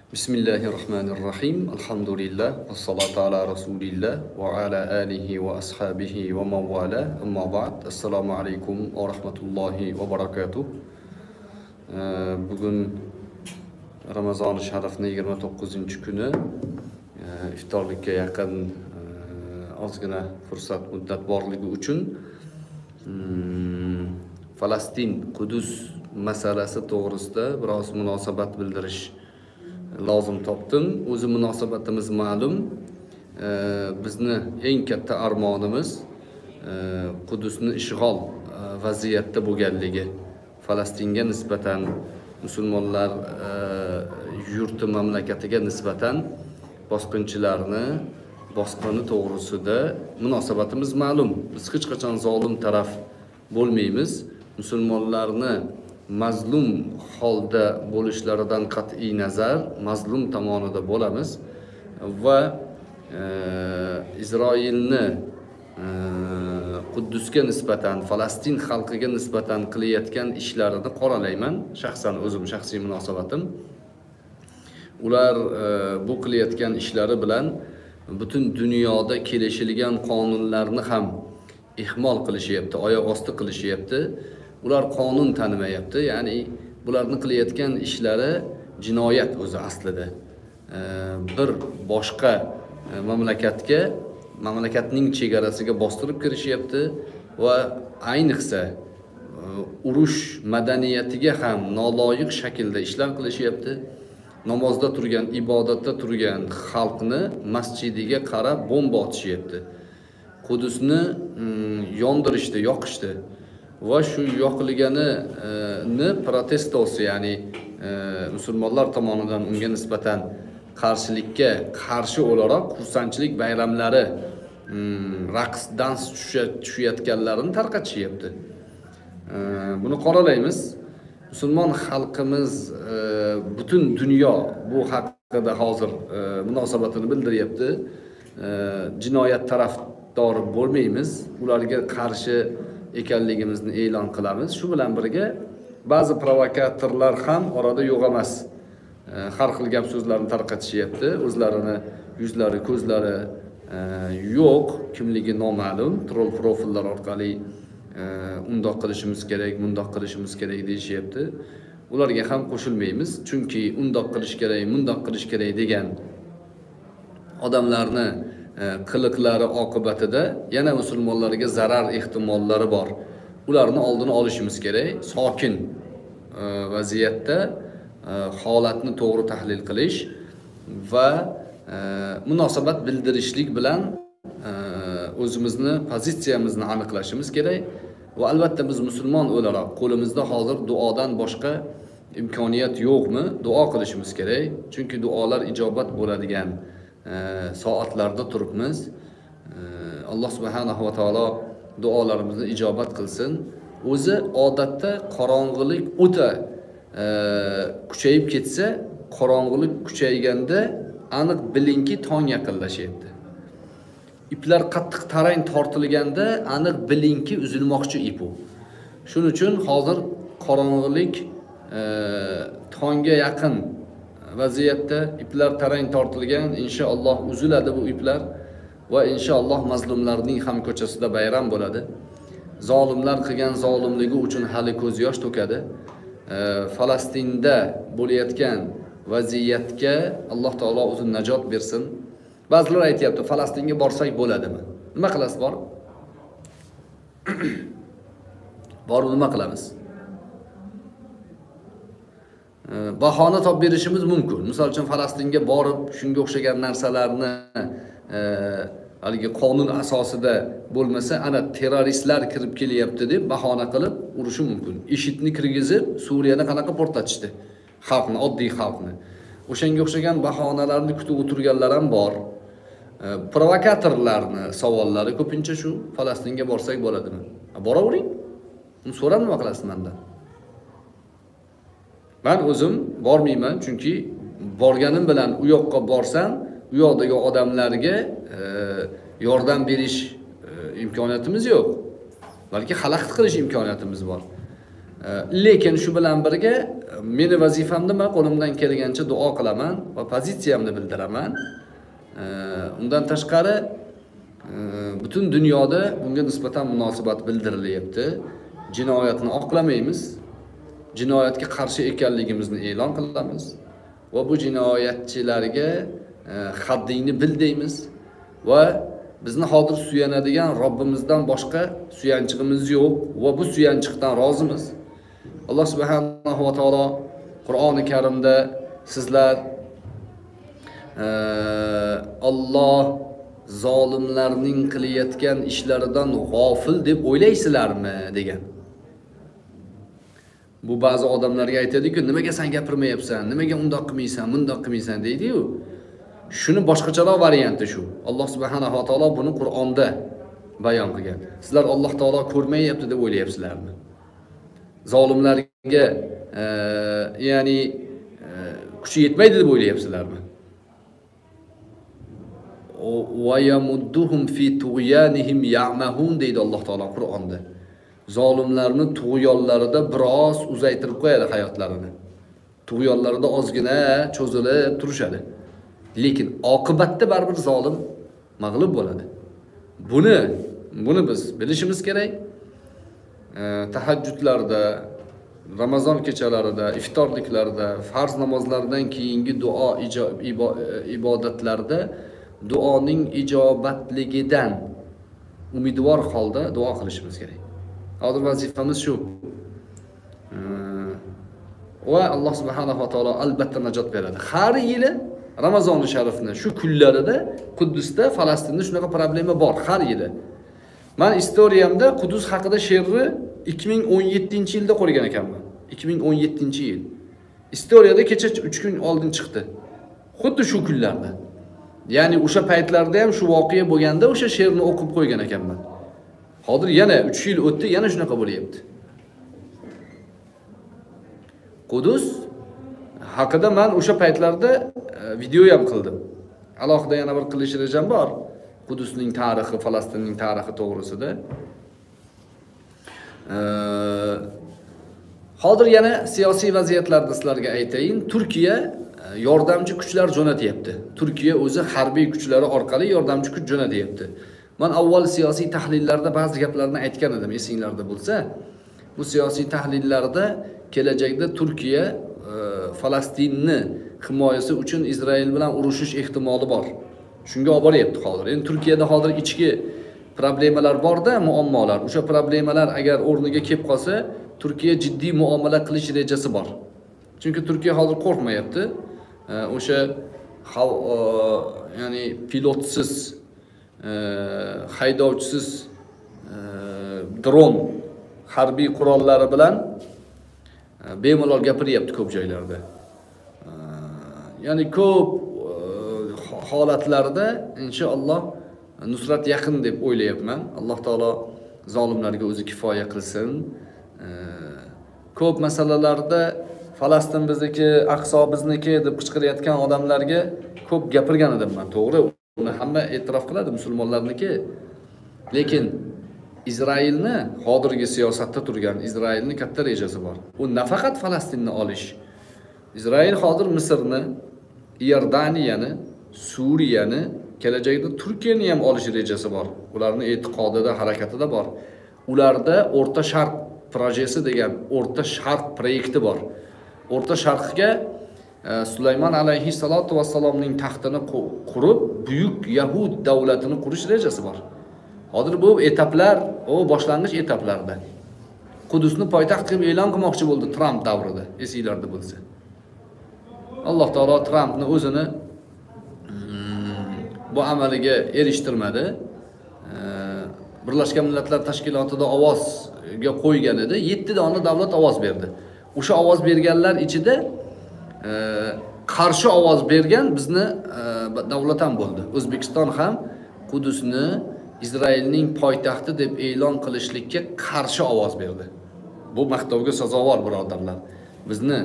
Bismillahirrahmanirrahim. Elhamdülillah. Ve salatu ala Resulillah. Ve ala alihi ve ashabihi ve mevvala. Amma ba'd. Esselamu aleyküm ve rahmetullahi ve berekatuh. Bugün Ramazan-ı Şerif'nin 29. günü. İftarlıkka yaqin ozgina fursat muddat borligi uchun Falastin, Qudus masalasi to'g'risida biroz munosabat bildirish lozim topdim. O'zi munosabatimiz ma'lum. Bizni eng katta armonimiz Qudusni ishg'ol vaziyatda bo'lganligi. Falastinga nisbatan musulmonlar yurti mamlakatiga nisbatan bosqinchilarni bosqini to'g'risida munosabatimiz ma'lum. Biz hech qachon zolim taraf bo'lmaymiz. Musulmonlarni mazlum holda bo'lishlaridan qat'iy nazar mazlum tomonida bo'lamiz va Isroilni Quddusga nisbatan, Falastin xalqiga nisbatan qilayotgan ishlarini qoralayman. Shaxsan o'zim shaxsiy munosabatim. Ular bu qilayotgan ishlari bilan butun dunyoda kelishilgan qonunlarni ham ihmol qilishyapti, oyoq osti qilishyapti. Ular qonun tanimayapti. Ya'ni bularni qilayotgan ishlari jinoyat o'zi aslida. Bir boshqa mamlakatga, mamlakatning chegarasiga bostirib kirishyapti va ayniqsa urush madaniyatiga ham noloyiq shaklda ishlar qilishyapti. Namozda turgan, ibodatda turgan xalqni masjidiga qarab bomba otishyapti. Qudusni yondirishdi, yoqishdi. Va shu yoqilganini protestosi, ya'ni musulmonlar tomonidan unga nisbatan qarshilikka qarshi o'laroq xursandchilik bayramlari, raqs, dans tushayotganlarini tarqatishyapti. Buni qoralaymiz. Musulmon xalqimiz butun dunyo bu haqida hozir munosabatini bildiryapti. Jinoyat tarafdori bo'lmaymiz. Ularga qarshi ekanligimizni e'lon qilamiz. Shu bilan birga ba'zi provokatorlar ham orada yo'q emas. Har xil gap so'zlarni tarqatishyapti. O'zlarini yuzlari, ko'zlari yo'q, kimligi noma'lum troll profillar orqali undoq qilishimiz kerak, mundoq qilishimiz kerak deyishyapti. Ularga ham qo'shilmaymiz, chunki undoq qilish kerak, mundoq qilish kerak degan odamlarni qiliqlari oqibatida yana musulmonlarga zarar ehtimollari bor. Ularni oldini olishimiz kerak. Sokin vaziyatda holatni to'g'ri tahlil qilish va munosabat bildirishlik bilan o'zimizni pozitsiyamizni aniqlashimiz kerak. Va albatta biz musulmon o'laroq qo'limizda hozir duodan boshqa imkoniyat yo'qmi? Duo qilishimiz kerak. Chunki duolar ijobat bo'ladigan soatlarda turibmiz. Alloh subhanahu va taolo duolarimizni ijobat qilsin. O'zi odatda qorong'ilik o'ta kuchayib ketsa, qorong'ilik kuchayganda aniq bilingki tong yaqinlashyapti. Iplar qattiq tarang tortilganda aniq bilingki uzilmoqchi ip u. Shuning uchun hozir qorong'ilik tongga yaqin vaziyatda iplar tarang tortilgan, inshaalloh uziladi bu iplar va inshaalloh mazlumlarning ham ko'chasida bayram bo'ladi. Zolimlar qilgan zolimligi uchun hali ko'z yosh to'kadi. Falastinda bo'layotgan vaziyatga Alloh taolo o'zi najot bersin. Ba'zilar aytayapti, Falastinga borsak bo'ladimi? Nima qilasiz borib? Borib nima qilamiz? Bahona topib berishimiz mumkin. Misol uchun Falastinga borib shunga o'xshagan narsalarni haligi qonun asosida bo'lmasa, ana terroristlar kirib kelyapti deb bahona qilib urishi mumkin. IShIDni kirgizib Suriyani qanaqa portlatishdi? Xalqni, oddiy xalqni. O'shanga o'xshagan bahonalarni kutib o'tirganlar ham bor. Provokatorlarni savollari ko'pincha shu, Falastinga borsak bo'ladimi? Boravering. So'rab nima qilasiz mendan? Ben o'zim bormayman, chunki borganim bilan u yoqqa borsam, u yoqdagi odamlarga yordam berish imkoniyatimiz yo'q. Balki xalaqit qilish imkoniyatimiz bor. Lekin shu bilan birga meni vazifam nima? Qo'limdan kelgancha duo qilaman va pozitsiyamni bildiraman. Undan tashqari butun dunyoda bunga nisbatan munosabat bildirilyapti. Jinoyatni oqlamaymiz. Jinoyatga qarshi ekanligimizni e'lon qilamiz va bu jinoyatchilarga haddingni bil deymiz va bizni hozir suyanadigan Robbimizdan boshqa suyanchig'imiz yo'q va bu suyanchiqdan rozimiz. Alloh subhanahu va taolo Qur'oni Karimda sizlar Alloh zolimlarning qilayotgan ishlaridan g'ofil deb o'ylaysizlarmi degan. Bu ba'zi odamlarga aytadi-ku, nimaga sen gapirmayapsan, nimaga undoq qilmaysan, bundoq qilmaysan deydi-yu. Shuni boshqacharoq varianti shu. Alloh subhanahu va taolo buni Qur'onda bayon qilgan. Sizlar Alloh taolo ko'rmayapti deb o'ylayapsizlarmi? Zolimlarga ya'ni kuchi yetmaydi deb o'ylayapsizlarmi? Va yamudduhum fi tughyanihim ya'mahun deydi Alloh taolo Qur'onda. Zolimlarni tug'yonlarida biroz uzaytirib qo'yadi hayotlarini. Tug'yonlarida ozgina cho'zilib turishadi. Lekin oqibatda baribir zolim mag'lub bo'ladi. Buni biz bilishimiz kerak. Tahajjudlarda, Ramazon kechalarida, iftorliklarda, farz namozlaridan keyingi duo ibodatlarda duoning ijobatligidan umidvor holda duo qilishimiz kerak. Hozir vazifamiz shu. Va Alloh subhanahu va taolo albatta najot beradi. Har yili Ramazon sharifni shu kunlarida Quddusda, Falastinda shunaqa problema bor har yili. Men istoriyamda Quddus haqida she'rni 2017-yilda qo'ygan ekanman. 2017-yil. Istoriyada kecha 3 kun oldin chiqdi. Xuddi shu kunlarda. Ya'ni o'sha paytlarda ham shu voqea bo'lganda o'sha she'rni o'qib qo'ygan ekanman. Hozir yana 3 yil o'tdi, yana shunaqa bo'lyapti. Quddus haqida men o'sha paytlarda video ham qildim. Alohida yana bir qilish rejam bor. Quddusning tarixi, Falastinning tarixi to'g'risida. Hozir yana siyosiy vaziyatlarda sizlarga aytayin. Turkiya yordamchi kuchlar jo'natyapti. Turkiya o'zi harbiy kuchlari orqali yordamchi kuch jo'natyapti. Men avval siyosiy tahlillarda ba'zi gaplarni aytgan edim, esinglarda bo'lsa. Bu siyosiy tahlillarda kelajakda Turkiya Falastinni himoyasi uchun Izrail bilan urushish ehtimoli bor. Shunga olib boryapti hozir. Endi Turkiyada hozir ichki problemalar bor-da, muammolar. O'sha problemalar agar o'rniga kelib qolsa, Turkiya jiddiy muomala qilish rejasi bor. Chunki Turkiya hozir qo'rqmayapti. O'sha ya'ni pilotsiz, haydovchisiz dron harbiy qurollari bilan bemalol gapiryapti ko'p joylarda. Ya'ni ko'p holatlarda inshaalloh nusrat yaqin deb o'ylayapman. Alloh taolo zolimlarga o'zi kifoya qilsin. Ko'p masalalarda Falastin bizniki, Aqso bizniki deb qichqirayotgan odamlarga ko'p gapirgan edim men, to'g'ri. Uni hamma e'tirof qiladi musulmonlarniki. Lekin Izrailni hozirgi siyosatda turgan Izrailni katta rejasi bor. U nafaqat Falastinni olish. Izrail hozir Misrni, Iordaniyani, Suriyani, kelajakda Turkiyani ham olish rejasi bor. Ularning e'tiqodida, harakatida bor. Ularda O'rta Sharq projesi degan O'rta Sharq proyekti bor. O'rta Sharqga Sulaymon alayhissalatu vassalomning taxtini qurib, buyuk Yahud davlatini qurish rejasi bor. Hozir bu etaplar, boshlang'ich etaplarda. Quddusni poytaxt qilib e'lon qilmoqchi bo'ldi Trump davrida, esinglarda bo'lsa. Alloh taolo Trumpni o'zini bu amaliga erishtirmadi. Birlashgan Millatlar Tashkilotida ovozga qo'ygan edi. 7 dona davlat ovoz berdi. O'sha ovoz berganlar ichida qarshi ovoz bergan bizni davlat ham bo'ldi. O'zbekiston ham Quddusni Izrailning poytaxti deb e'lon qilishlikka qarshi ovoz berdi. Bu maqtovga sazovor birodarlar. Bizni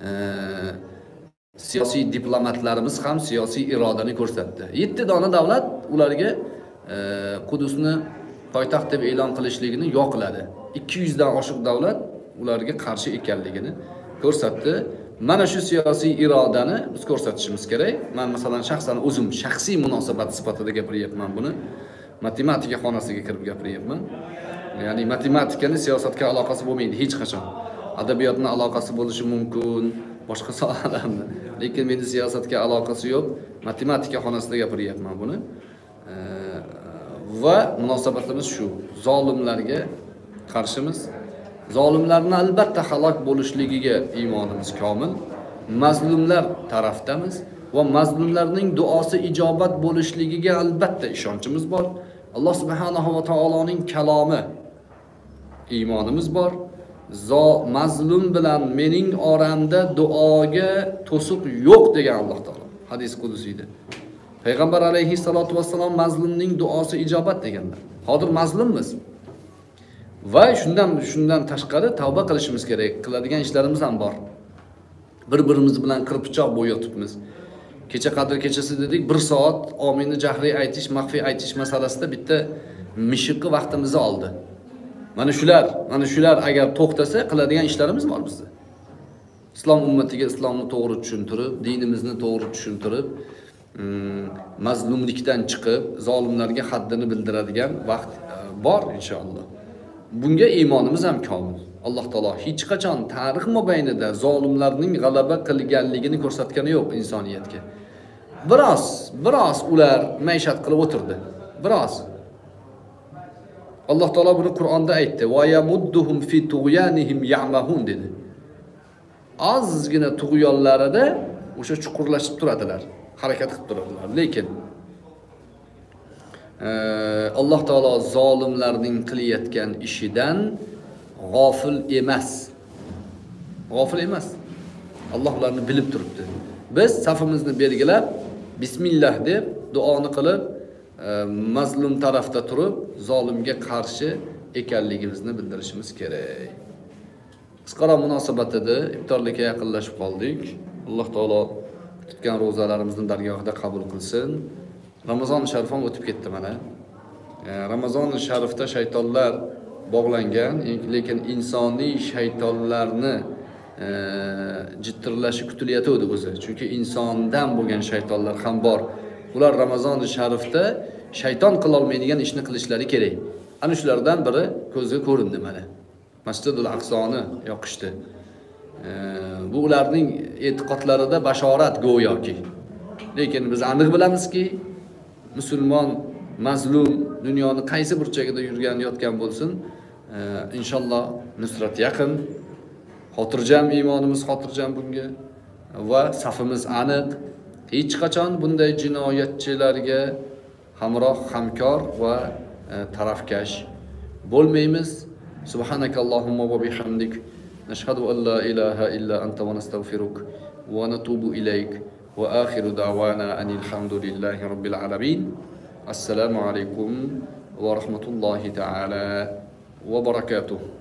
siyosiy diplomatlarimiz ham siyosiy irodani ko'rsatdi. 7 dona davlat ularga Quddusni poytaxt deb e'lon qilishligini yoqladi. 200 dan oshiq davlat ularga qarshi ekanligini ko'rsatdi. Mana shu siyosiy irodani biz ko'rsatishimiz kerak. Men masalan shaxsan o'zim shaxsiy munosabat sifatida gapiryapman buni. Matematika xonasiga kirib gapiryapman. Ya'ni matematikani siyosatga aloqasi bo'lmaydi hech qachon. Adabiyotning aloqasi bo'lishi mumkin, boshqa sohalarni. Lekin meni siyosatga aloqasi yo'q. Matematika xonasida gapiryapman buni. Va munosabatimiz shu. Zolimlarga qarshimiz. Zolimlarning albatta halok bo'lishligiga iymonimiz komil. Mazlumlar tarafdamiz va mazlumlarning duosi ijobat bo'lishligiga albatta ishonchimiz bor. Alloh subhanahu va taoloning kalomi iymonimiz bor. Mazlum bilan mening oramda duoga to'siq yo'q degan Alloh taolo hadis qudusiyda. Payg'ambar alayhissalatu vassalom mazlumning duosi ijobat deganlar. Hozir mazlummiz. Va shundan tashqari tavba qilishimiz kerak. Qiladigan ishlarimiz ham bor. Bir-birimiz bilan qirpichoq bo'yotibmiz. Kecha qadr kechasi dedik, 1 soat omini jahriy aytish, maxfiy aytish masalasida bitta mishiqi vaqtimizni oldi. Mana shular agar to'xtasa qiladigan ishlarimiz bor bizda. Islom ummatiga islomni to'g'ri tushuntirib, dinimizni to'g'ri tushuntirib, mazlumlikdan chiqib, zolimlarga haddini bildiradigan vaqt bor inshaalloh. Bunga iymonimiz ham komil. Alloh taolo hech qachon tarix mobaynida zolimlarning g'alaba qilganligini ko'rsatgani yo'q insoniyatga. Biroz ular maishat qilib o'tirdi. Biroz. Alloh taolo buni Qur'onda aytdi. Va yamudduhum fi tughyanihim ya'mahun dedi. Ozgina tug'yonlarida o'sha chuqurlashib turadilar, harakat qilib turadilar. Lekin Alloh taolo zolimlarning qilayotgan ishidan g'ofil emas. Alloh ularni bilib turibdi. Biz safimizni belgilab, bismillah deb duoni qilib, mazlum tarafda turib, zolimga qarshi ekanligimizni bildirishimiz kerak. Qisqaroq munosabatida iftorlikka yaqinlashib qoldik. Alloh taolo tutgan ro'zalarimizni dargohida qabul qilsin. Ramazon sharif ham o'tib ketdi mana. Ramazon sharifda shaytonlar bog'langan, lekin insoniy shaytonlarni jittirlashi kutilayotdi o'zi. Chunki insondan bo'lgan shaytonlar ham bor. Ular Ramazon sharifda shayton qila olmaydigan ishni qilishlari kerak. Ana shulardan biri ko'zga ko'rindi mana. Masjidul Aqsoni yoqishdi. Bu ularning e'tiqodlarida bashorat go'yoki. Lekin biz aniq bilamizki, musulmon mazlum dunyoni qaysi burchagida yotgan bo'lsin, inshaalloh nusrat yaqin. Xotirjam iymonimiz xotirjam bunga va safimiz aniq. Hech qachon bunday jinoyatchilarga hamkor va tarafkash bo'lmaymiz. Subhanakallahumma va bihamdik nashhadu an la ilaha illa anta va nastaghfiruk va natubu ilayk va akhiru da'wana anil hamdulillahi robbil alamin. Assalomu alaykum va rahmatullohi ta'ala va barakatuh.